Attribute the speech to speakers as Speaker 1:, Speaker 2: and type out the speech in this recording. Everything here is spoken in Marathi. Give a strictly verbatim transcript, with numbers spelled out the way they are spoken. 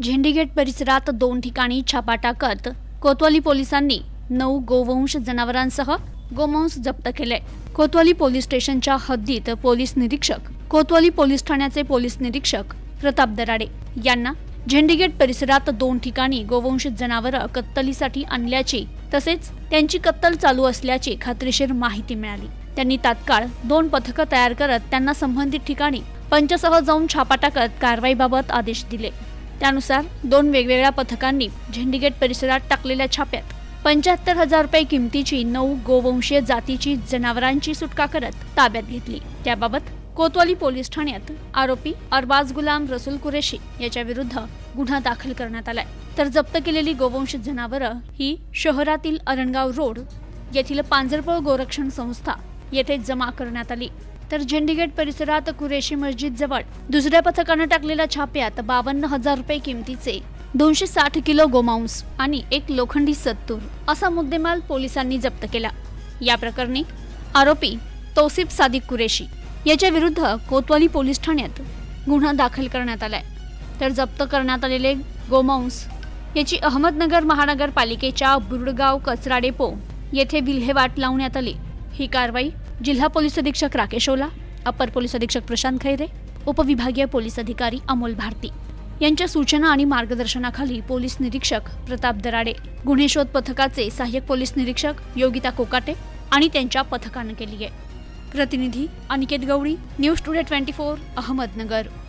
Speaker 1: झेंडीगेट परिसरात दोन ठिकाणी छापा टाकत कोतवाली पोलिसांनी नऊ गोवंश जनावरांसह गोमांस जप्त केले। कोतवाली पोलीस स्टेशनच्या हद्दीत पोलीस निरीक्षक कोतवाली पोलीस ठाण्याचे पोलीस निरीक्षक प्रताप दराडे यांना झेंडीगेट परिसरात दोन ठिकाणी गोवंश जनावर कत्तलीसाठी आणल्याची तसेच त्यांची कत्तल चालू असल्याची खात्रीशीर माहिती मिळाली। त्यांनी तात्काळ दोन पथकं तयार करत त्यांना संबंधित ठिकाणी पंचसह जाऊन छापा टाकत कारवाईबाबत आदेश दिले। त्यानुसार दोन वेगवेगळ्या पथकांनी झेंडीगेट परिसरात टाकलेल्या छाप्यात पंच्याहत्तर हजार रुपये किमतीची नऊ गोवंशीय जातीची जनावरांची सुटका करत ताब्यात घेतली। त्याबाबत कोतवाली पोलीस ठाण्यात आरोपी अरबाज गुलाम रसूल कुरेशी याच्या विरुद्ध गुन्हा दाखल करण्यात आलाय। तर जप्त केलेली गोवंश जनावरं ही शहरातील अरणगाव रोड येथील पांजरपळ गोरक्षण संस्था येथे जमा करण्यात आली। तर झेंडीगेट परिसरात कुरेशी मस्जिद जवळ दुसऱ्या पथकाने टाकलेल्या छाप्यात बावन्न हजार रुपये किमतीचे दोनशे साठ किलो गोमांस आणि एक लोखंडी सत्तूर असा मुद्देमाल पोलिसांनी जप्त केला। या प्रकरणी आरोपी तौसिफ सादिक कुरेशी याच्या विरुद्ध कोतवाली पोलीस ठाण्यात गुन्हा दाखल करण्यात आलाय। तर जप्त करण्यात आलेले गोमांस याची अहमदनगर महानगरपालिकेच्या बुरडगाव कचरा डेपो येथे विल्हेवाट लावण्यात आली। ही कारवाई जिल्हा पोलीस अधीक्षक राकेश ओला, अपर पोलीस अधीक्षक प्रशांत खैरे, उपविभागीय पोलीस अधिकारी अमोल भारती यांच्या सूचना आणि मार्गदर्शनाखाली पोलीस निरीक्षक प्रताप दराडे, गुन्हे शोध पथकाचे सहाय्यक पोलीस निरीक्षक योगिता कोकाटे आणि त्यांच्या पथकाने केली आहे। प्रतिनिधी अनिकेत गवळी, न्यूज टुडे चोवीस अहमदनगर।